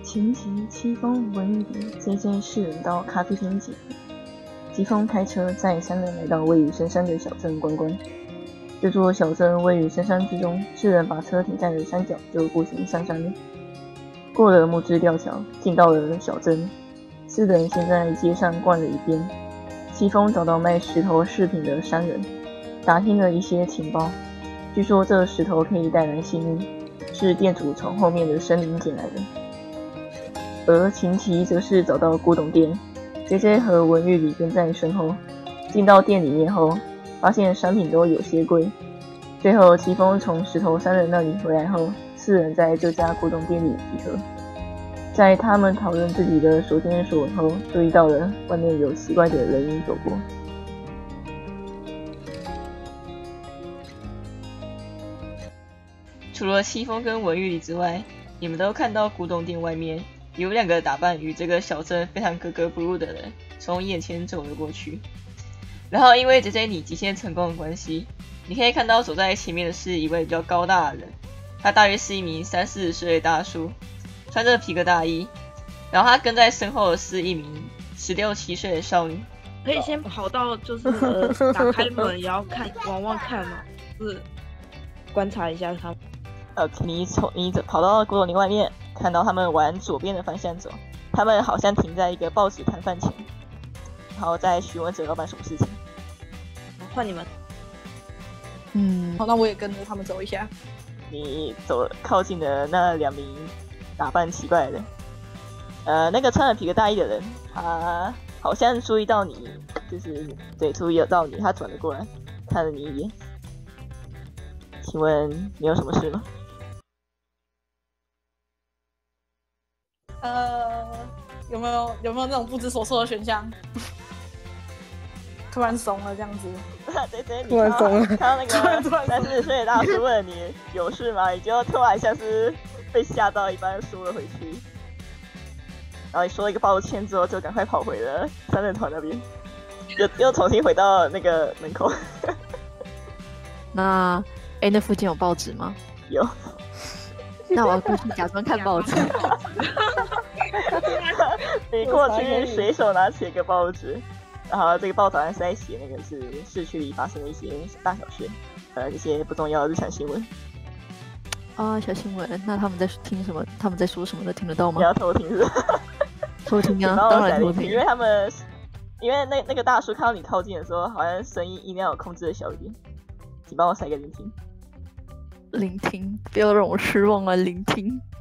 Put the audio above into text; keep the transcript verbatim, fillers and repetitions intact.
秦琪、戚风、文玉玲 J J 四人到咖啡厅集合。疾风开车载三人来到位于深山的小镇观光。这座小镇位于深山之中，四人把车停在了山脚，就步行上山了。过了木质吊桥，进到了小镇。四人先在街上逛了一遍。戚风找到卖石头饰品的商人，打听了一些情报。据说这石头可以带来幸运，是店主从后面的森林捡来的。而秦琪则是找到古董店 ，J J 和文玉里跟在身后。进到店里面后，发现商品都有些贵。最后，戚风从石头商人那里回来后，四人在这家古董店里集合。在他们讨论自己的所见所闻后，注意到了外面有奇怪的人影走过。 除了戚风跟文玉里之外，你们都看到古董店外面有两个打扮与这个小镇非常格格不入的人从眼前走了过去。然后因为 J J 你极限成功的关系，你可以看到走在前面的是一位比较高大的人，他大约是一名三四十岁的大叔，穿着皮革大衣。然后他跟在身后的是一名十六七岁的少女。 可以先跑到就是呃打开门也要看往往看嘛，就是观察一下他们。 呃，你从你跑到古董店外面，看到他们往左边的方向走，他们好像停在一个报纸摊贩前，然后再询问着老板什么事情。 换你们。 嗯，好，那我也跟着他们走一下。 你走靠近的那两名打扮奇怪的人，呃，那个穿着皮革大衣的人，他好像注意到你，就是对注意到你，他转了过来，看了你一眼。请问你有什么事吗？ 呃，有没有有没有那种不知所措的选项？突然怂了这样子。 对对，你突然怂了， 看到那个三四十岁的大叔问你有事吗？你就突然像是被吓到一般缩了回去，然后你说了一个抱歉之后，就赶快跑回了三人团那边，又又重新回到那个门口。 那哎，那附近有报纸吗？ 有。 那我要过去假装看报纸。 你过去随手拿起一个报纸，然后这个报纸上是在写那个是市区里发生的一些大小事，呃，一些不重要的日常新闻。 啊，小新闻。那他们在听什么？他们在说什么的？听得到吗？ 你要偷听是吧？ 偷听啊，当然偷听。 因为他们，因为那那个大叔看到你靠近的时候，好像声音音量有控制的小一点，请帮我塞个聆听。 聆听，不要让我失望啊！聆听。